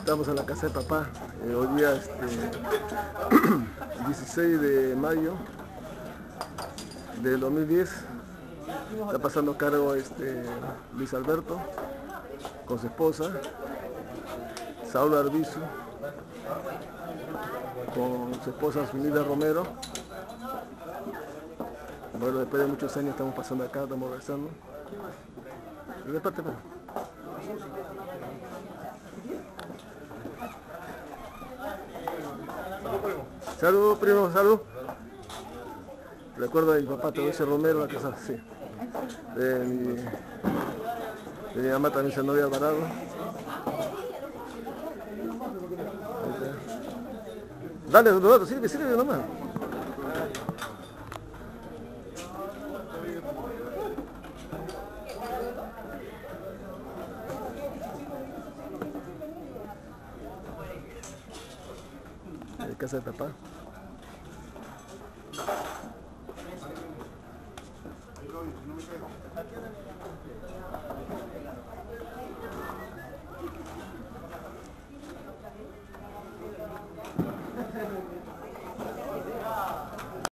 Estamos en la casa de papá, hoy día 16 de mayo del 2010. Está pasando a cargo Luis Alberto con su esposa, Saúl Arbizu con su esposa Zunida Romero. Bueno, después de muchos años estamos pasando acá, estamos rezando. Y de parte, salud, primo, salud. Recuerdo a mi papá, Teodosio Romero, la casa, sí. De mi mamá también, Zenobia Alvarado. Dale, Eduardo, sirve nomás. Casa de papá.